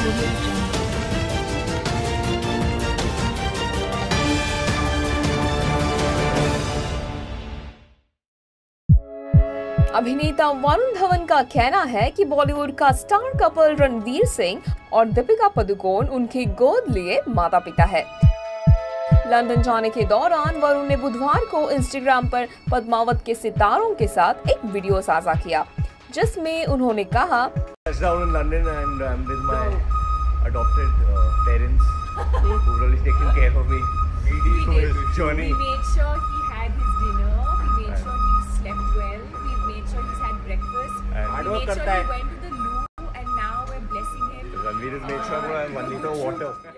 अभिनेता वरुण धवन का कहना है कि बॉलीवुड का स्टार कपल रणवीर सिंह और दीपिका पादुकोण उनकी गोद लिए माता पिता है। लंदन जाने के दौरान वरुण ने बुधवार को इंस्टाग्राम पर पद्मावत के सितारों के साथ एक वीडियो साझा किया, जिसमें उन्होंने कहा, Hard work करता है। Ranveer has made sure 1 liter of water.